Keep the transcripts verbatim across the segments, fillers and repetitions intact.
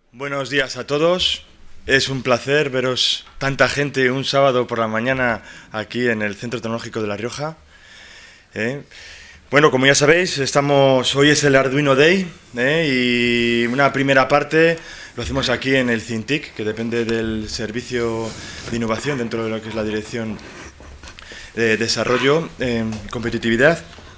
Buenos días a todos. Es un placer veros tanta gente un sábado por la mañana aquí en el Centro Tecnológico de La Rioja. ¿Eh? Bueno, como ya sabéis, estamos, hoy es el Arduino Day, ¿eh? Y una primera parte lo hacemos aquí en el CINTIC, que depende del Servicio de Innovación dentro de lo que es la Dirección de Desarrollo y eh, Competitividad.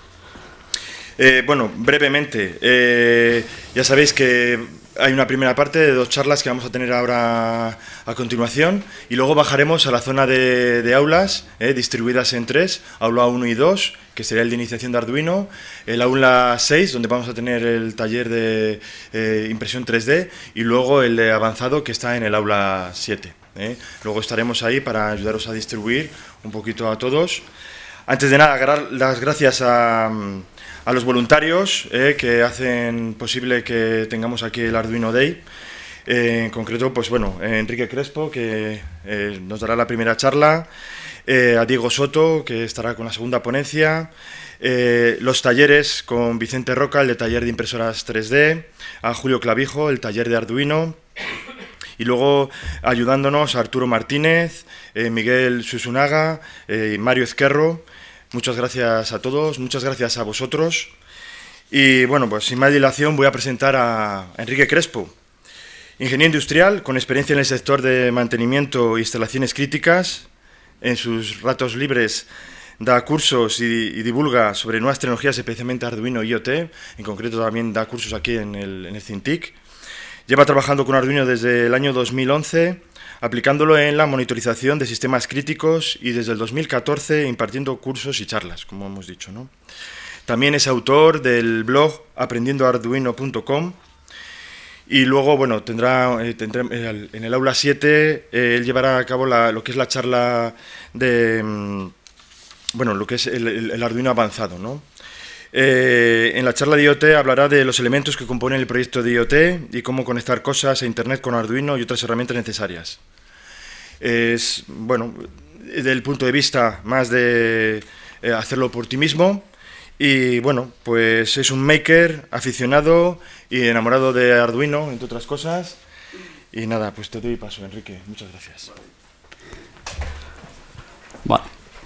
Eh, bueno, brevemente, eh, ya sabéis que hay una primera parte de dos charlas que vamos a tener ahora a continuación y luego bajaremos a la zona de, de aulas eh, distribuidas en tres, aula uno y dos, que sería el de iniciación de Arduino, el aula seis, donde vamos a tener el taller de eh, impresión tres D, y luego el de avanzado, que está en el aula siete. Eh. Luego estaremos ahí para ayudaros a distribuir un poquito a todos. Antes de nada, las gracias a... a los voluntarios eh, que hacen posible que tengamos aquí el Arduino Day. Eh, en concreto, pues bueno, eh, Enrique Crespo, que eh, nos dará la primera charla, eh, a Diego Soto, que estará con la segunda ponencia, eh, los talleres con Vicente Roca, el de taller de impresoras tres D, a Julio Clavijo, el taller de Arduino, y luego ayudándonos a Arturo Martínez, eh, Miguel Susunaga, eh, Mario Ezquerro. Muchas gracias a todos, muchas gracias a vosotros. Y bueno, pues sin más dilación voy a presentar a Enrique Crespo, ingeniero industrial con experiencia en el sector de mantenimiento e instalaciones críticas. En sus ratos libres da cursos y, y divulga sobre nuevas tecnologías, especialmente Arduino y I O T. En concreto también da cursos aquí en el, en el CINTIC. Lleva trabajando con Arduino desde el año dos mil once, aplicándolo en la monitorización de sistemas críticos y desde el dos mil catorce impartiendo cursos y charlas, como hemos dicho, ¿no? También es autor del blog aprendiendo arduino punto com y luego, bueno, tendrá, eh, tendrá en el aula siete, eh, él llevará a cabo la, lo que es la charla de, bueno, lo que es el, el, el Arduino avanzado, ¿no? Eh, en la charla de I O T hablará de los elementos que componen el proyecto de I O T y cómo conectar cosas a Internet con Arduino y otras herramientas necesarias. Es, bueno, desde el punto de vista más de eh, hacerlo por ti mismo y, bueno, pues es un maker aficionado y enamorado de Arduino, entre otras cosas. Y nada, pues te doy paso, Enrique. Muchas gracias. Vale.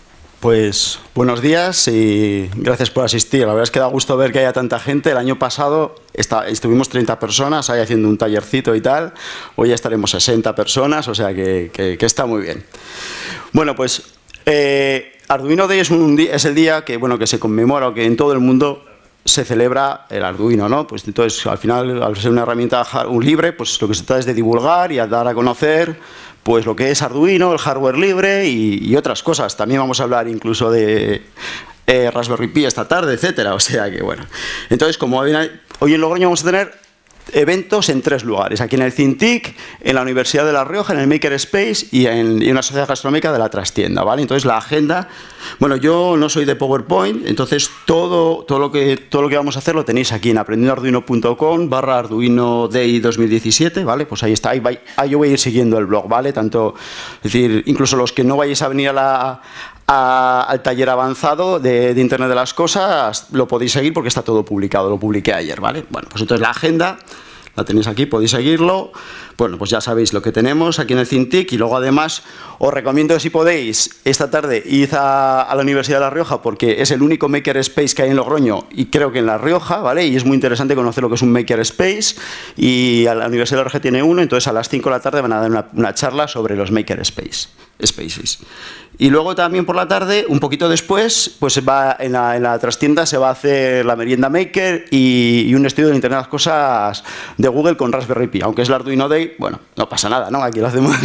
Pues buenos días y gracias por asistir. La verdad es que da gusto ver que haya tanta gente. El año pasado está, estuvimos treinta personas ahí haciendo un tallercito y tal. Hoy ya estaremos sesenta personas, o sea que, que, que está muy bien. Bueno, pues eh, Arduino Day es, un, es el día que, bueno, que se conmemora, o que en todo el mundo se celebra el Arduino, ¿no? Pues entonces, al final, al ser una herramienta libre, pues lo que se trata es de divulgar y a dar a conocer pues lo que es Arduino, el hardware libre y, y otras cosas. También vamos a hablar incluso de eh, Raspberry Pi esta tarde, etcétera. O sea que, bueno. Entonces, como hoy en Logroño vamos a tener eventos en tres lugares. Aquí en el CINTIC, en la Universidad de La Rioja, en el Makerspace y en, y en una sociedad gastronómica de la trastienda, ¿vale? Entonces, la agenda... Bueno, yo no soy de PowerPoint, entonces todo, todo, lo que, todo lo que vamos a hacer lo tenéis aquí en aprendiendo arduino punto com barra Arduino Day dos mil diecisiete, ¿vale? Pues ahí está, ahí, va, ahí yo voy a ir siguiendo el blog, ¿vale? Tanto, es decir, incluso los que no vayáis a venir a la... A, al taller avanzado de, de Internet de las Cosas, lo podéis seguir porque está todo publicado, lo publiqué ayer, ¿vale? Bueno, pues entonces la agenda la tenéis aquí, podéis seguirlo. Bueno, pues ya sabéis lo que tenemos aquí en el CINTIC y luego además os recomiendo que si podéis, esta tarde id a, a la Universidad de La Rioja porque es el único Makerspace que hay en Logroño y creo que en La Rioja, ¿vale? Y es muy interesante conocer lo que es un Makerspace y a la Universidad de La Rioja tiene uno, entonces a las cinco de la tarde van a dar una, una charla sobre los Makerspace. Spaces. Y luego también por la tarde, un poquito después, pues va en la, en la trastienda se va a hacer la merienda Maker y, y un estudio de Internet de las Cosas de Google con Raspberry Pi. Aunque es el Arduino Day, bueno, no pasa nada, ¿no? Aquí lo hacemos.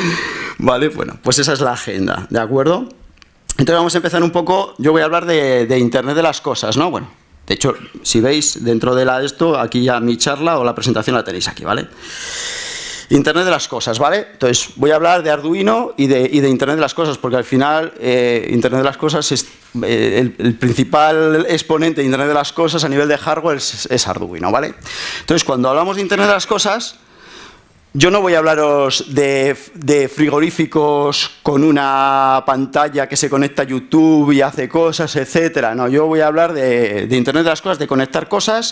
Vale, bueno, pues esa es la agenda, ¿de acuerdo? Entonces vamos a empezar un poco, yo voy a hablar de, de Internet de las Cosas, ¿no? Bueno, de hecho, si veis dentro de la, esto, aquí ya mi charla o la presentación la tenéis aquí, ¿vale? Internet de las Cosas, ¿vale? Entonces, voy a hablar de Arduino y de, y de Internet de las Cosas, porque al final eh, Internet de las Cosas es eh, el, el principal exponente de Internet de las Cosas a nivel de hardware es, es Arduino, ¿vale? Entonces, cuando hablamos de Internet de las Cosas, Yo no voy a hablaros de, de frigoríficos con una pantalla que se conecta a YouTube y hace cosas, etcétera. No, yo voy a hablar de, de Internet de las cosas, de conectar cosas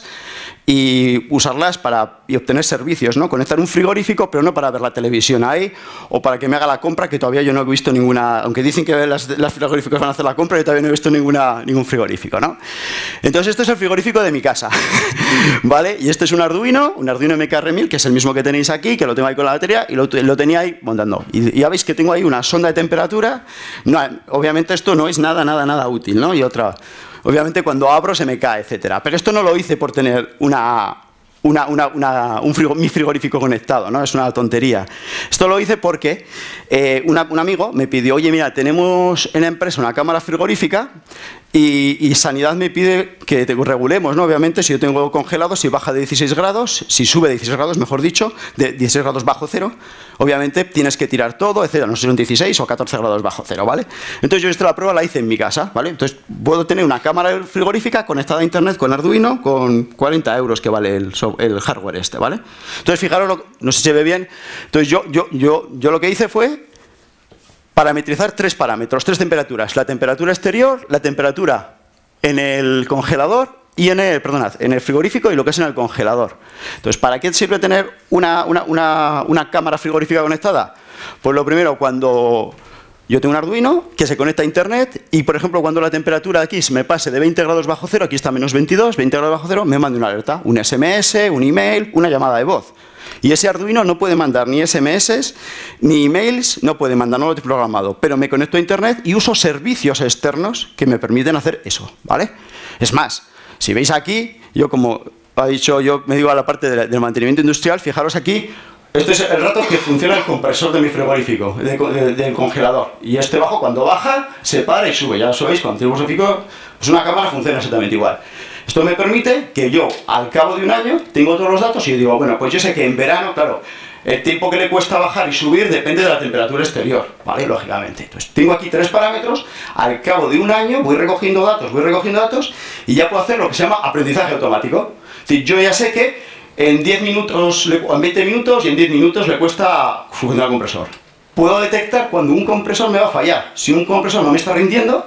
y usarlas para y obtener servicios, ¿no? Conectar un frigorífico, pero no para ver la televisión ahí o para que me haga la compra, que todavía yo no he visto ninguna, aunque dicen que las, las frigoríficos van a hacer la compra, yo todavía no he visto ninguna, ningún frigorífico, ¿no? Entonces, esto es el frigorífico de mi casa, ¿vale? Y este es un Arduino, un Arduino M K R mil, que es el mismo que tenéis aquí, que lo tengo ahí con la batería y lo, lo tenía ahí montando. Y, y ya veis que tengo ahí una sonda de temperatura. No, obviamente esto no es nada, nada, nada útil, ¿no? Y otra, obviamente cuando abro se me cae, etcétera. Pero esto no lo hice por tener una... Una, una, una, un frigo, mi frigorífico conectado, ¿no? Es una tontería. Esto lo hice porque eh, una, un amigo me pidió, oye, mira, tenemos en la empresa una cámara frigorífica y, y Sanidad me pide que te regulemos, ¿no? Obviamente, si yo tengo congelado, si baja de dieciséis grados, si sube de dieciséis grados, mejor dicho, de dieciséis grados bajo cero, obviamente tienes que tirar todo, etcétera. No sé si son dieciséis o catorce grados bajo cero, ¿vale? Entonces yo esta la prueba la hice en mi casa, ¿vale? Entonces puedo tener una cámara frigorífica conectada a internet con Arduino con cuarenta euros que vale el software, el hardware este, ¿vale? Entonces, fijaros, lo, no sé si se ve bien. Entonces, yo, yo, yo, yo lo que hice fue parametrizar tres parámetros, tres temperaturas. La temperatura exterior, la temperatura en el congelador y en el, perdonad, en el frigorífico y lo que es en el congelador. Entonces, ¿para qué sirve tener una, una, una, una cámara frigorífica conectada? Pues lo primero, cuando... Yo tengo un Arduino que se conecta a internet y, por ejemplo, cuando la temperatura aquí se me pase de veinte grados bajo cero, aquí está menos veintidós, veinte grados bajo cero, me manda una alerta, un S M S, un email, una llamada de voz. Y ese Arduino no puede mandar ni S M S, ni emails, no puede mandar, no lo he programado, pero me conecto a internet y uso servicios externos que me permiten hacer eso, ¿vale? Es más, si veis aquí, yo como ha dicho, yo me digo a la parte de, del mantenimiento industrial, fijaros aquí. Este es el rato que funciona el compresor de mi frigorífico, de, de, del congelador. Y este bajo, cuando baja, se para y sube. Ya lo sabéis, cuando tenemos un frigorífico, pues una cámara funciona exactamente igual. Esto me permite que yo, al cabo de un año, tengo todos los datos y yo digo, bueno, pues yo sé que en verano, claro, el tiempo que le cuesta bajar y subir depende de la temperatura exterior, ¿vale? Lógicamente. Entonces, tengo aquí tres parámetros, al cabo de un año voy recogiendo datos, voy recogiendo datos y ya puedo hacer lo que se llama aprendizaje automático. Es decir, yo ya sé que en diez minutos, en veinte minutos y en diez minutos le cuesta funcionar el compresor. Puedo detectar cuando un compresor me va a fallar. Si un compresor no me está rindiendo,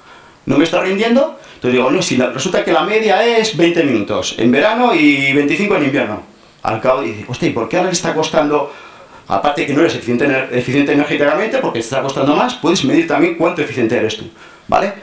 no me está rindiendo, entonces digo, no, si la, resulta que la media es veinte minutos en verano y veinticinco en invierno. Al cabo dice, hostia, ¿y por qué ahora le está costando? Aparte que no eres eficiente, eficiente energéticamente, porque te está costando más, puedes medir también cuánto eficiente eres tú, ¿vale?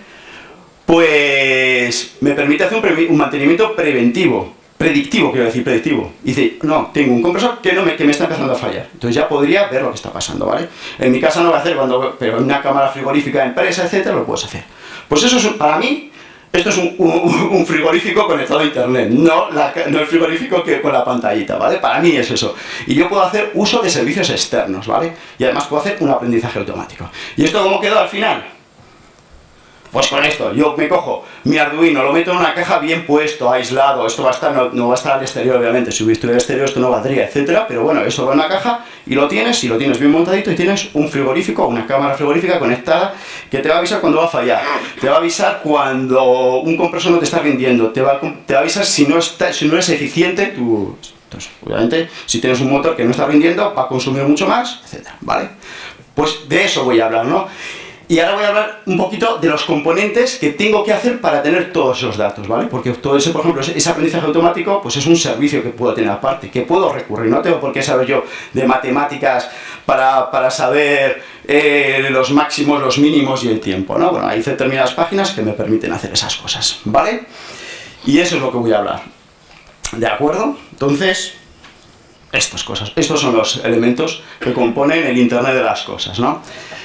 Pues me permite hacer un, un mantenimiento preventivo. Predictivo, quiero decir, predictivo. Dice, no, tengo un compresor que, no me, que me está empezando a fallar. Entonces ya podría ver lo que está pasando, ¿vale? En mi casa no lo voy a hacer, cuando, pero en una cámara frigorífica de empresa, etcétera, lo puedes hacer. Pues eso es, un, para mí, esto es un, un, un frigorífico conectado a internet, no, la, no el frigorífico que con la pantallita, ¿vale? Para mí es eso. Y yo puedo hacer uso de servicios externos, ¿vale? Y además puedo hacer un aprendizaje automático. ¿Y esto cómo quedó al final? Pues con esto, yo me cojo mi Arduino, lo meto en una caja bien puesto, aislado. Esto va a estar, no, no va a estar al exterior, obviamente. Si hubiera el exterior esto no valdría, etcétera. Pero bueno, esto va en una caja y lo tienes, y lo tienes bien montadito y tienes un frigorífico, una cámara frigorífica conectada que te va a avisar cuando va a fallar. Te va a avisar cuando un compresor no te está rindiendo. Te va a, te va a avisar si no, está, si no eres eficiente. Tu, entonces, obviamente, si tienes un motor que no está rindiendo, va a consumir mucho más, etcétera. ¿Vale? Pues de eso voy a hablar, ¿no? Y ahora voy a hablar un poquito de los componentes que tengo que hacer para tener todos esos datos, ¿vale? Porque todo ese, por ejemplo, ese aprendizaje automático, pues es un servicio que puedo tener aparte, que puedo recurrir. No tengo por qué saber yo de matemáticas para, para saber eh, los máximos, los mínimos y el tiempo, ¿no? Bueno, hay determinadas páginas que me permiten hacer esas cosas, ¿vale? Y eso es lo que voy a hablar. ¿De acuerdo? Entonces, estas cosas, estos son los elementos que componen el Internet de las cosas, ¿no?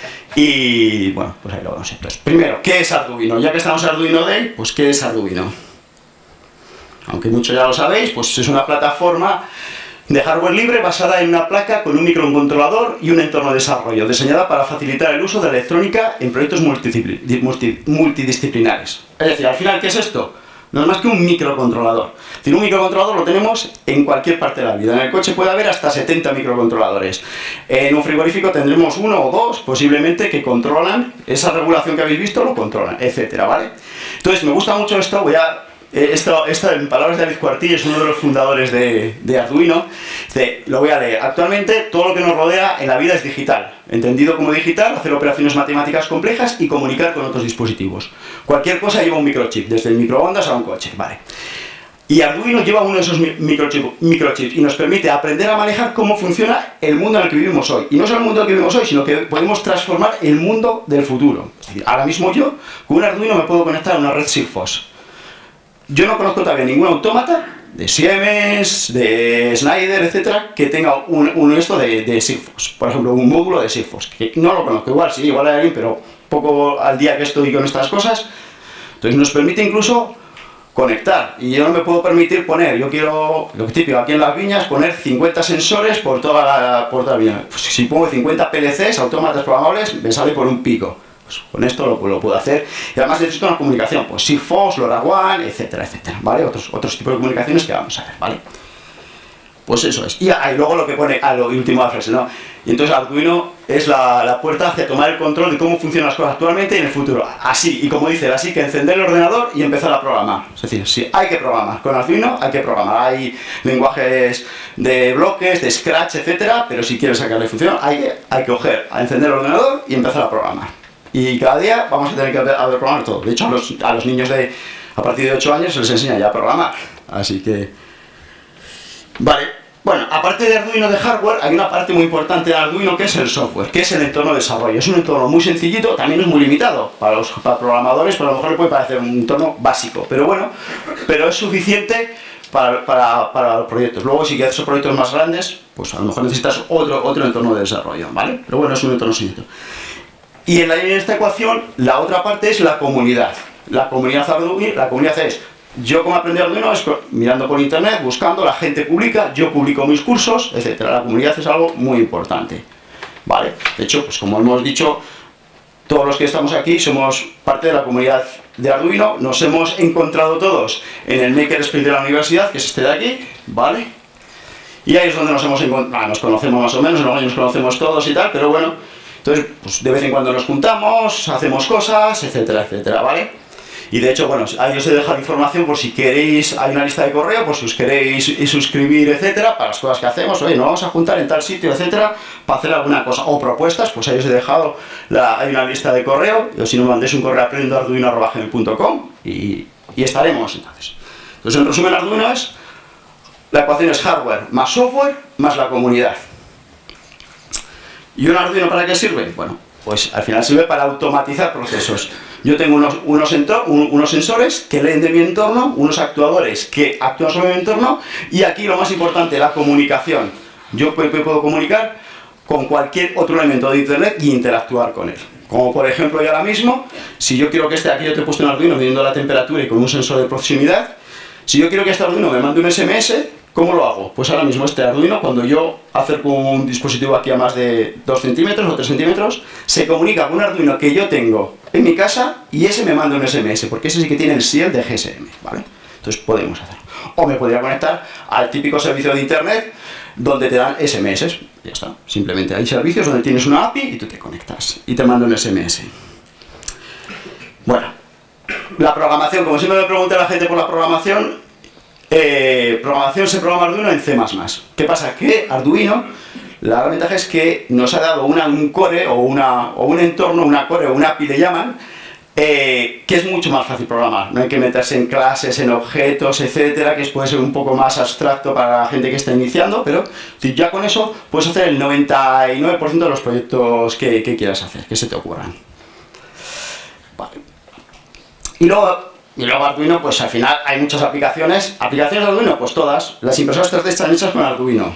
Y bueno, pues ahí lo vamos. Entonces, primero, ¿qué es Arduino? Ya que estamos en Arduino Day, pues ¿qué es Arduino? Aunque muchos ya lo sabéis, pues es una plataforma de hardware libre basada en una placa con un microcontrolador y un entorno de desarrollo, diseñada para facilitar el uso de la electrónica en proyectos multidisciplinares. Es decir, al final, ¿qué es esto? No es más que un microcontrolador. Es decir, un microcontrolador lo tenemos en cualquier parte de la vida. En el coche puede haber hasta setenta microcontroladores. En un frigorífico tendremos uno o dos, posiblemente, que controlan esa regulación que habéis visto, lo controlan, etcétera, ¿vale? Entonces, me gusta mucho esto. Voy a eh, esto, esto en palabras de David Cuartillo, es uno de los fundadores de, de Arduino. Dice, lo voy a leer. Actualmente todo lo que nos rodea en la vida es digital. Entendido como digital, hacer operaciones matemáticas complejas y comunicar con otros dispositivos. Cualquier cosa lleva un microchip, desde el microondas a un coche. Vale. Y Arduino lleva uno de esos microchips, microchips y nos permite aprender a manejar cómo funciona el mundo en el que vivimos hoy. Y no solo el mundo en el que vivimos hoy, sino que podemos transformar el mundo del futuro. Es decir, ahora mismo yo, con un Arduino me puedo conectar a una red Sigfox. Yo no conozco todavía ningún autómata de Siemens, de Schneider, etcétera, que tenga un, un esto de, de Sigfox. Por ejemplo, un módulo de Sigfox. Que no lo conozco, igual sí, igual hay alguien, pero poco al día que estoy con estas cosas. Entonces nos permite incluso conectar, y yo no me puedo permitir poner, yo quiero, lo típico aquí en las viñas, poner cincuenta sensores por toda la, por toda la viña. Pues si pongo cincuenta P L Cs, autómatas programables, me sale por un pico. Pues con esto lo, lo puedo hacer, y además necesito una comunicación, pues Sigfox, LoRaWAN, etcétera, etcétera, ¿vale? Otros, otros tipos de comunicaciones que vamos a ver, ¿vale? Pues eso es. Y, ah, y luego lo que pone, ah, lo último de la frase, ¿no? Y entonces Arduino es la, la puerta hacia tomar el control de cómo funcionan las cosas actualmente y en el futuro. Así, y como dice, así que encender el ordenador y empezar a programar. Es decir, sí, hay que programar. Con Arduino hay que programar. Hay lenguajes de bloques, de Scratch, etcétera, pero si quieres sacarle función, hay que, hay que coger, a encender el ordenador y empezar a programar. Y cada día vamos a tener que a programar todo. De hecho, a los, a los niños de a partir de ocho años se les enseña ya a programar. Así que... Vale, bueno, aparte de Arduino de hardware, hay una parte muy importante de Arduino que es el software, que es el entorno de desarrollo. Es un entorno muy sencillito, también es muy limitado. Para los para programadores, pero a lo mejor le puede parecer un entorno básico, pero bueno, pero es suficiente para, para, para los proyectos. Luego, si quieres proyectos más grandes, pues a lo mejor necesitas otro, otro entorno de desarrollo, ¿vale? Pero bueno, es un entorno sencillo. Y en, la, en esta ecuación, la otra parte es la comunidad. La comunidad Arduino, la comunidad es... Yo como aprendí Arduino es mirando por internet, buscando, la gente publica, yo publico mis cursos, etcétera. La comunidad es algo muy importante, ¿vale? De hecho, pues como hemos dicho, todos los que estamos aquí somos parte de la comunidad de Arduino, nos hemos encontrado todos en el Makerspace de la universidad, que es este de aquí, ¿vale? Y ahí es donde nos hemos encontrado, nos conocemos más o menos, en los años nos conocemos todos y tal, pero bueno, entonces pues de vez en cuando nos juntamos, hacemos cosas, etcétera, etcétera, ¿vale? Y de hecho, bueno, ahí os he dejado información por si queréis, hay una lista de correo, por si os queréis suscribir, etcétera, para las cosas que hacemos. Oye, nos vamos a juntar en tal sitio, etcétera, para hacer alguna cosa. O propuestas, pues ahí os he dejado, la, hay una lista de correo, o si no, mandéis un correo a aprendo arduino arroba gmail punto com y, y estaremos, entonces. Entonces, en resumen, Arduino es, la ecuación es hardware más software más la comunidad. ¿Y un Arduino para qué sirve? Bueno, pues al final sirve para automatizar procesos. Yo tengo unos, unos, entor, un, unos sensores que leen de mi entorno, unos actuadores que actúan sobre mi entorno, y aquí lo más importante, la comunicación. Yo puedo comunicar con cualquier otro elemento de internet y interactuar con él. Como por ejemplo, yo ahora mismo, si yo quiero que esté aquí, yo te he puesto un Arduino midiendo la temperatura y con un sensor de proximidad, si yo quiero que este Arduino me mande un ese eme ese, ¿cómo lo hago? Pues ahora mismo este Arduino, cuando yo acerco un dispositivo aquí a más de dos centímetros o tres centímetros, se comunica con un Arduino que yo tengo en mi casa y ese me manda un ese eme ese, porque ese sí que tiene el S I E L de G S M, ¿vale? Entonces podemos hacerlo. O me podría conectar al típico servicio de internet donde te dan ese eme ese, ya está. Simplemente hay servicios donde tienes una A P I y tú te conectas y te manda un ese eme ese. Bueno, la programación, como siempre me pregunta la gente por la programación, eh, programación se programa Arduino en ce más más. ¿Qué pasa? Que Arduino, la gran ventaja es que nos ha dado una, un core o, una, o un entorno, una core o una A P I le llaman, eh, que es mucho más fácil programar. No hay que meterse en clases, en objetos, etcétera, que puede ser un poco más abstracto para la gente que está iniciando, pero ya con eso puedes hacer el noventa y nueve por ciento de los proyectos que, que quieras hacer, que se te ocurran. Vale. Y luego, y luego Arduino, pues al final hay muchas aplicaciones. ¿Aplicaciones de Arduino? Pues todas. Las impresoras tres D están hechas con Arduino.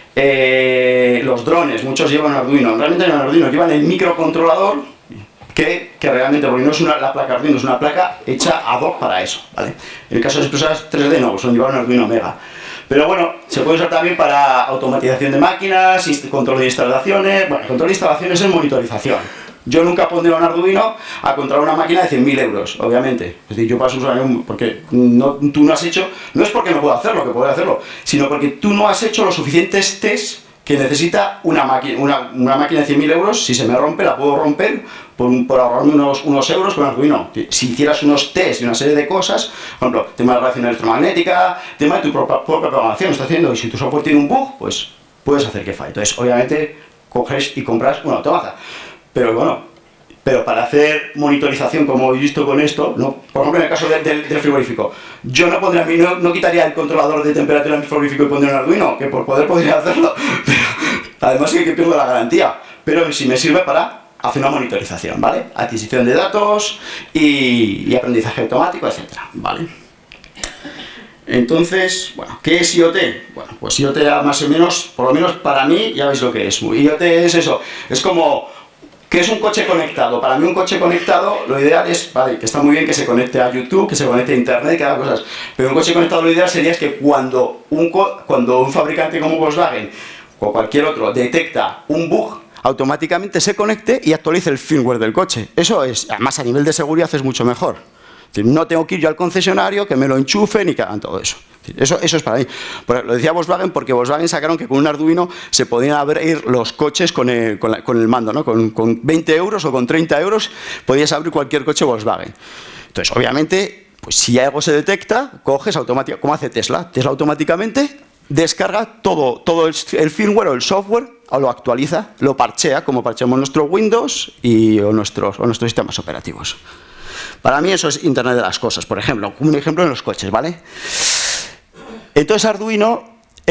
Eh, los drones, muchos llevan Arduino. Realmente no llevan Arduino, llevan el microcontrolador que, que realmente, porque no es una, la placa Arduino, es una placa hecha ad hoc para eso, ¿vale? En el caso de las impresoras tres D no, son llevan un Arduino Mega. Pero bueno, se puede usar también para automatización de máquinas, control de instalaciones. Bueno, control de instalaciones es monitorización. Yo nunca pondría un Arduino a controlar una máquina de cien mil euros, obviamente. Es decir, yo paso usar un... porque no, tú no has hecho... No es porque no puedo hacerlo, que puedo hacerlo, sino porque tú no has hecho los suficientes tests que necesita una máquina, una, una máquina de cien mil euros, si se me rompe, la puedo romper por, por ahorrarme unos, unos euros con Arduino. Si hicieras unos test y una serie de cosas, por ejemplo, tema de radiación electromagnética, tema de tu propia, propia programación, estás haciendo, y si tu software tiene un bug, pues puedes hacer que falle. Entonces, obviamente, coges y compras un autómata. Pero bueno, pero para hacer monitorización, como he visto con esto, ¿no? Por ejemplo, en el caso de, de, del frigorífico, yo no, pondría, no, no quitaría el controlador de temperatura en el frigorífico y pondría un Arduino, que por poder podría hacerlo, pero además sí que pierdo la garantía, pero sí me sirve para hacer una monitorización, ¿vale? Adquisición de datos y, y aprendizaje automático, etcétera, ¿vale? Entonces, bueno, ¿qué es I O T? Bueno, pues I O T más o menos, por lo menos para mí, ya veis lo que es. I O T es eso, es como... ¿Qué es un coche conectado? Para mí un coche conectado, lo ideal es, vale, que está muy bien que se conecte a YouTube, que se conecte a Internet, que haga cosas, pero un coche conectado lo ideal sería es que cuando un, cuando un fabricante como Volkswagen o cualquier otro detecta un bug, automáticamente se conecte y actualice el firmware del coche. Eso es, además a nivel de seguridad es mucho mejor. Es decir, no tengo que ir yo al concesionario, que me lo enchufen y que hagan todo eso. Eso, eso es para mí. Lo decía Volkswagen porque Volkswagen sacaron que con un Arduino se podían abrir los coches con el, con la, con el mando, ¿no? Con, con veinte euros o con treinta euros podías abrir cualquier coche Volkswagen. Entonces, obviamente, pues si algo se detecta, coges automáticamente, como hace Tesla. Tesla automáticamente descarga todo, todo el, el firmware o el software, o lo actualiza, lo parchea, como parcheamos nuestro Windows y, o, nuestros, o nuestros sistemas operativos. Para mí eso es Internet de las cosas. Por ejemplo, un ejemplo en los coches, ¿vale? Entonces Arduino,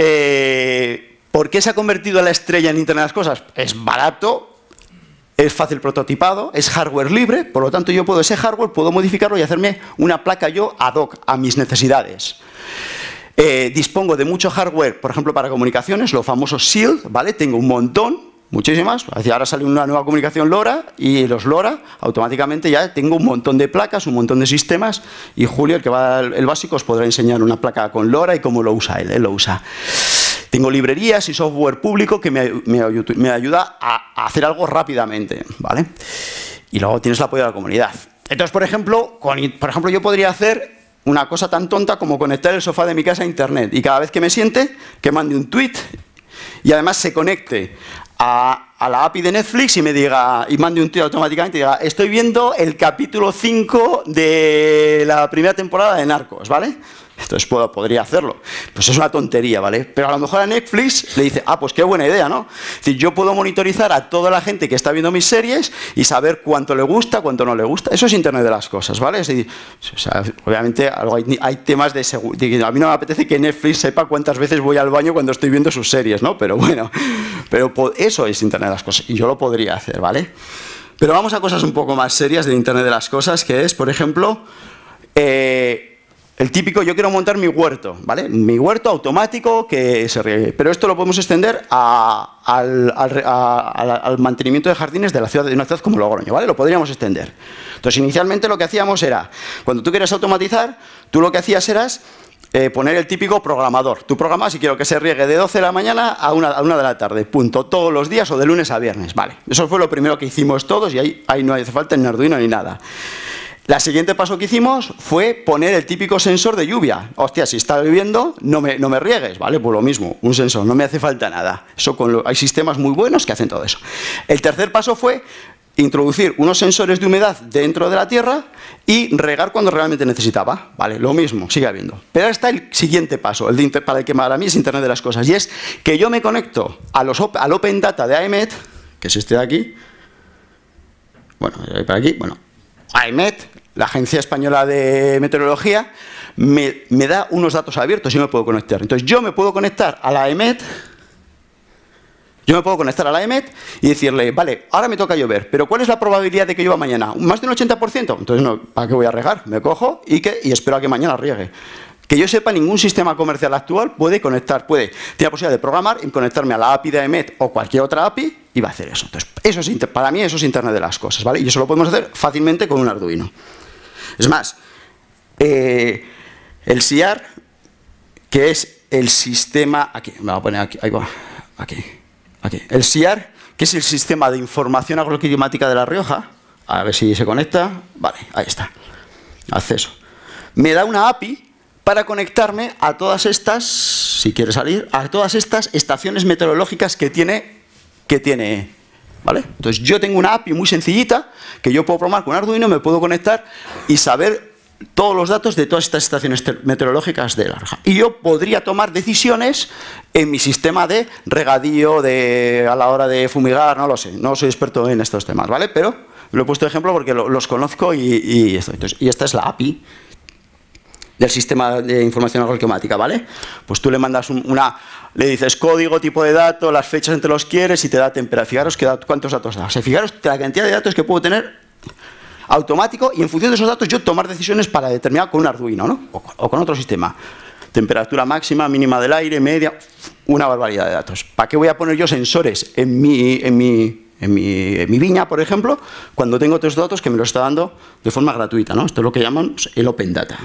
eh, ¿por qué se ha convertido en la estrella en Internet de las cosas? Es barato, es fácil prototipado, es hardware libre, por lo tanto yo puedo ese hardware, puedo modificarlo y hacerme una placa yo ad hoc a mis necesidades. Eh, dispongo de mucho hardware, por ejemplo para comunicaciones, los famosos S H I E L D, ¿vale? Tengo un montón. Muchísimas, ahora sale una nueva comunicación LoRa y los LoRa automáticamente ya tengo un montón de placas, un montón de sistemas y Julio, el que va el básico, os podrá enseñar una placa con LoRa y cómo lo usa él, él lo usa. Tengo librerías y software público que me, me, me ayuda a, a hacer algo rápidamente, ¿vale? Y luego tienes el apoyo de la comunidad. Entonces, por ejemplo, con, por ejemplo, yo podría hacer una cosa tan tonta como conectar el sofá de mi casa a internet y cada vez que me siente, que mande un tweet y además se conecte A, a la A P I de Netflix y me diga, y mande un tweet automáticamente y diga, estoy viendo el capítulo cinco de la primera temporada de Narcos, ¿vale? Entonces puedo, podría hacerlo. Pues es una tontería, ¿vale? Pero a lo mejor a Netflix le dice, ah, pues qué buena idea, ¿no? Es decir, yo puedo monitorizar a toda la gente que está viendo mis series y saber cuánto le gusta, cuánto no le gusta. Eso es Internet de las cosas, ¿vale? Es decir, o sea, obviamente hay, hay temas de seguridad. A mí no me apetece que Netflix sepa cuántas veces voy al baño cuando estoy viendo sus series, ¿no? Pero bueno, pero eso es Internet de las cosas y yo lo podría hacer, ¿vale? Pero vamos a cosas un poco más serias de Internet de las cosas, que es, por ejemplo, eh, el típico, yo quiero montar mi huerto, ¿vale? Mi huerto automático que se riegue. Pero esto lo podemos extender a, al, al, a, al mantenimiento de jardines de, la ciudad, de una ciudad como Logroño, ¿vale? Lo podríamos extender. Entonces, inicialmente lo que hacíamos era, cuando tú quieres automatizar, tú lo que hacías era eh, poner el típico programador. Tú programas y quiero que se riegue de doce de la mañana a una, a una de la tarde, punto, todos los días o de lunes a viernes, ¿vale? Eso fue lo primero que hicimos todos y ahí, ahí no hace falta ni Arduino ni nada. El siguiente paso que hicimos fue poner el típico sensor de lluvia. Hostia, si está lloviendo, no me, no me riegues, ¿vale? Pues lo mismo, un sensor, no me hace falta nada. Eso con lo, hay sistemas muy buenos que hacen todo eso. El tercer paso fue introducir unos sensores de humedad dentro de la tierra y regar cuando realmente necesitaba, ¿vale? Lo mismo, sigue habiendo. Pero ahora está el siguiente paso, el de inter, para el que para mí es Internet de las cosas, y es que yo me conecto a los, al Open Data de A E M E T, que es este de aquí, bueno, para aquí, bueno, A E M E T, la Agencia Española de Meteorología, me, me da unos datos abiertos y me puedo conectar. Entonces yo me puedo conectar a la A E M E T, yo me puedo conectar a la A E M E T y decirle, vale, ahora me toca llover, pero ¿cuál es la probabilidad de que llueva mañana? ¿Más de un ochenta por ciento? Entonces, no, ¿para qué voy a regar? Me cojo y, que, y espero a que mañana riegue. Que yo sepa, ningún sistema comercial actual puede conectar, puede, tiene la posibilidad de programar y conectarme a la A P I de A E M E T o cualquier otra A P I y va a hacer eso. Entonces, eso es, para mí eso es Internet de las cosas, ¿vale? Y eso lo podemos hacer fácilmente con un Arduino. Es más, eh, el S I A R, que es el sistema, aquí, me voy a poner aquí, ahí va, aquí, aquí, el S I A R, que es el sistema de información agroclimática de La Rioja, a ver si se conecta, vale, ahí está, acceso, me da una A P I para conectarme a todas estas, si quiere salir, a todas estas estaciones meteorológicas que tiene, que tiene, ¿vale? Entonces yo tengo una A P I muy sencillita que yo puedo programar con Arduino, me puedo conectar y saber todos los datos de todas estas estaciones meteorológicas de la granja. Y yo podría tomar decisiones en mi sistema de regadío, de, a la hora de fumigar, no lo sé, no soy experto en estos temas, ¿vale? Pero lo he puesto de ejemplo porque lo, los conozco y, y esto. Entonces, y esta es la A P I del sistema de información agroclimática, ¿vale? Pues tú le mandas un, una, le dices código, tipo de datos, las fechas en que los quieres y te da temperatura. Fijaros que da, cuántos datos da. O sea, fijaros la cantidad de datos que puedo tener automático y en función de esos datos yo tomar decisiones para determinar con un Arduino, ¿no? O, o con otro sistema. Temperatura máxima, mínima del aire, media, una barbaridad de datos. ¿Para qué voy a poner yo sensores en mi, en mi, en mi, en mi viña, por ejemplo, cuando tengo otros datos que me los está dando de forma gratuita, ¿no? Esto es lo que llaman el Open Data.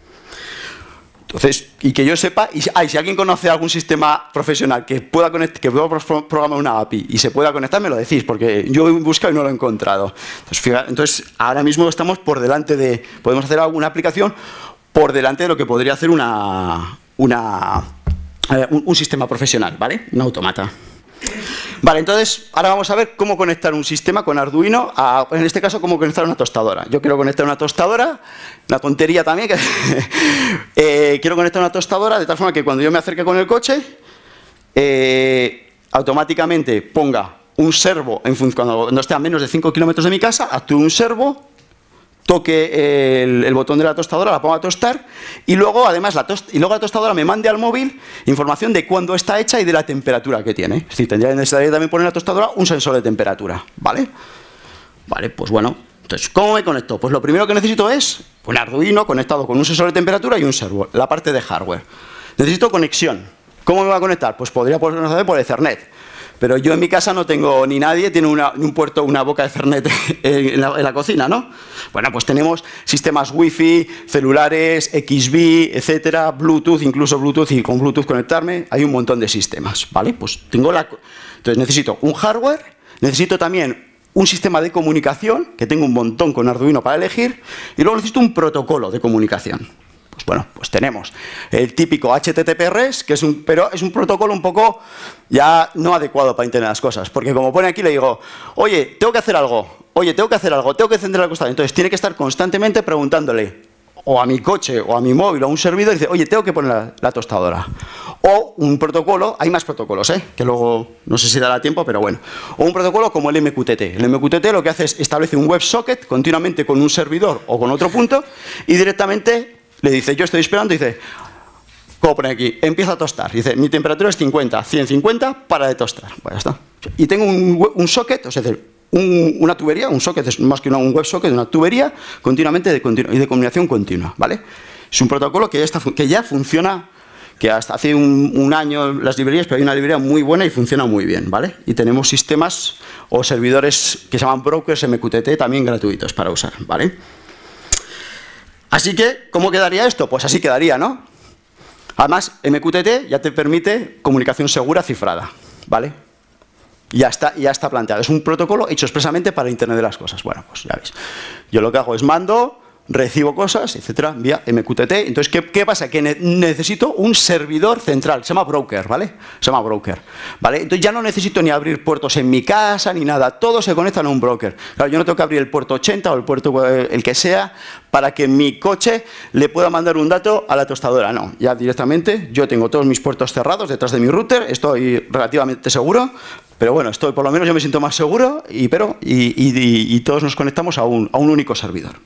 Entonces, y que yo sepa, y, ah, y si alguien conoce algún sistema profesional que pueda, conect, que pueda programar una A P I y se pueda conectar, me lo decís, porque yo he buscado y no lo he encontrado. Entonces, fíjate, entonces, ahora mismo estamos por delante de, podemos hacer alguna aplicación por delante de lo que podría hacer una, una, eh, un, un sistema profesional, ¿vale? Un automata. Vale, entonces, ahora vamos a ver cómo conectar un sistema con Arduino, a, en este caso, cómo conectar una tostadora. Yo quiero conectar una tostadora, una tontería también, que eh, quiero conectar una tostadora de tal forma que cuando yo me acerque con el coche, eh, automáticamente ponga un servo, en cuando no esté a menos de cinco kilómetros de mi casa, actúe un servo, toque el, el botón de la tostadora, la ponga a tostar y luego además la, tost y luego la tostadora me mande al móvil información de cuándo está hecha y de la temperatura que tiene. Es decir, tendría necesario también poner en la tostadora un sensor de temperatura, ¿vale? Vale, pues bueno, entonces, ¿cómo me conecto? Pues lo primero que necesito es un Arduino conectado con un sensor de temperatura y un servo, la parte de hardware. Necesito conexión. ¿Cómo me va a conectar? Pues podría ponerlo por Ethernet. Pero yo en mi casa no tengo ni nadie, tiene una, un puerto, una boca de Ethernet en la, en la cocina, ¿no? Bueno, pues tenemos sistemas Wi-Fi, celulares, X B, etcétera, Bluetooth, incluso Bluetooth y con Bluetooth conectarme, hay un montón de sistemas, ¿vale? Pues tengo la... Entonces necesito un hardware, necesito también un sistema de comunicación, que tengo un montón con Arduino para elegir, y luego necesito un protocolo de comunicación. Pues bueno, pues tenemos el típico H T T P R E S, que es un, pero es un protocolo un poco ya no adecuado para entender las cosas, porque como pone aquí le digo, oye, tengo que hacer algo, oye, tengo que hacer algo, tengo que encender la costada. Entonces tiene que estar constantemente preguntándole o a mi coche, o a mi móvil, o a un servidor, y dice, oye, tengo que poner la, la tostadora. O un protocolo, hay más protocolos, ¿eh? Que luego no sé si dará tiempo, pero bueno. O un protocolo como el M Q T T. El M Q T T lo que hace es establece un WebSocket continuamente con un servidor o con otro punto, y directamente le dice, yo estoy esperando, y dice, como pone aquí, empieza a tostar. Dice, mi temperatura es cincuenta, ciento cincuenta, para de tostar. Bueno, ya está. Y tengo un, un socket, o sea, un, una tubería, un socket, es más que una, un WebSocket, una tubería continuamente de continu y de comunicación continua, ¿vale? Es un protocolo que ya, está, que ya funciona, que hasta hace un, un año las librerías, pero hay una librería muy buena y funciona muy bien, ¿vale? Y tenemos sistemas o servidores que se llaman brokers M Q T T también gratuitos para usar, ¿vale? Así que, ¿cómo quedaría esto? Pues así quedaría, ¿no? Además, M Q T T ya te permite comunicación segura cifrada, ¿vale? Ya está, ya está planteado. Es un protocolo hecho expresamente para Internet de las cosas. Bueno, pues ya veis. Yo lo que hago es mando, recibo cosas, etcétera, vía M Q T T. Entonces, ¿qué, qué pasa? Que ne necesito un servidor central. Se llama broker, ¿vale? Se llama broker, ¿vale? Entonces ya no necesito ni abrir puertos en mi casa ni nada. Todo se conecta a un broker. Claro, yo no tengo que abrir el puerto ochenta o el puerto el que sea para que mi coche le pueda mandar un dato a la tostadora. No, ya directamente yo tengo todos mis puertos cerrados detrás de mi router. Estoy relativamente seguro. Pero bueno, estoy, por lo menos yo me siento más seguro y, pero, y, y, y todos nos conectamos a un, a un único servidor.